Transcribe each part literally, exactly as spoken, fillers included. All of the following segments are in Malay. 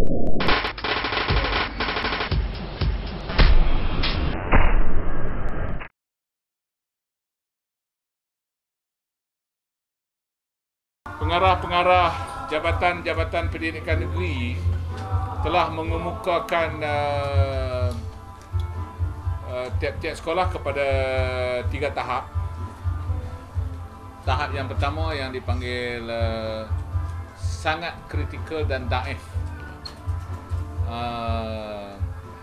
Pengarah-pengarah Jabatan-Jabatan Pendidikan Negeri telah mengemukakan uh, uh, tiap-tiap sekolah kepada tiga tahap. Tahap yang pertama yang dipanggil uh, sangat kritikal dan daif. Uh,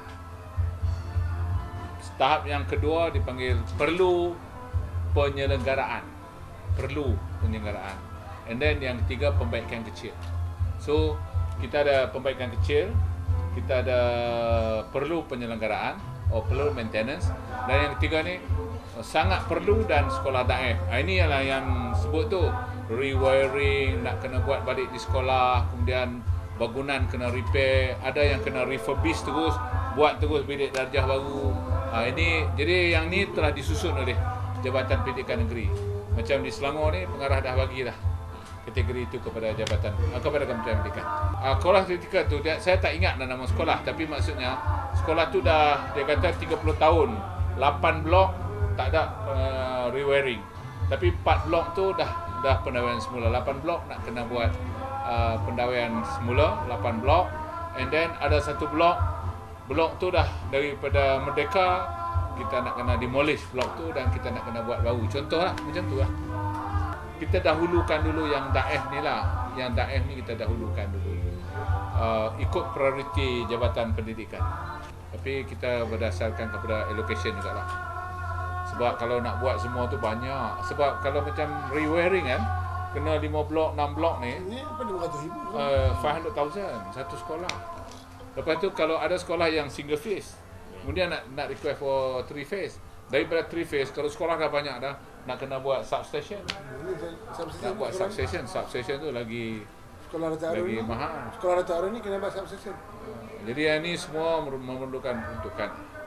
tahap yang kedua dipanggil perlu penyelenggaraan. Perlu penyelenggaraan. And then yang ketiga, pembaikan kecil. So, kita ada pembaikan kecil, kita ada perlu penyelenggaraan atau perlu maintenance, dan yang ketiga ni sangat perlu dan sekolah daif. Ini ialah yang sebut tu rewiring, nak kena buat balik di sekolah, kemudian bangunan kena repair, ada yang kena refurbish terus, buat terus bilik darjah baru. Ha, ini jadi yang ni telah disusun oleh Jabatan Pendidikan Negeri. Macam di Selangor ni pengarah dah bagilah kategori itu kepada jabatan, kepada Kementerian Pendidikan. Uh, sekolah kritikal tu dia, saya tak ingat nama sekolah, tapi maksudnya sekolah tu dah dia kata tiga puluh tahun, lapan blok tak ada uh, rewiring. Tapi empat blok tu dah dah pendawaian semula, lapan blok nak kena buat uh, pendawaian semula, lapan blok. And then ada satu blok, blok tu dah daripada Merdeka kita nak kena demolish blok tu dan kita nak kena buat baru. Contohlah macam tu lah. Kita dahulukan dulu yang daif ni lah. Yang daif ni kita dahulukan dulu. Uh, ikut prioriti Jabatan Pendidikan. Tapi kita berdasarkan kepada allocation jugalah. Sebab kalau nak buat semua tu banyak. Sebab kalau macam rewiring kan, kena lima blok, enam blok ni. Ini apa lima ratus ribu? Uh, lima ratus ribu satu sekolah. Lepas tu kalau ada sekolah yang single phase, kemudian nak nak request for three phase. Daripada three phase, kalau sekolah dah banyak dah, nak kena buat substation. Nak buat substation, substation tu lagi sekolah lagi mahal. Sekolah Rata Arun ni kena buat substation. Jadi yang ni semua memerlukan untukan.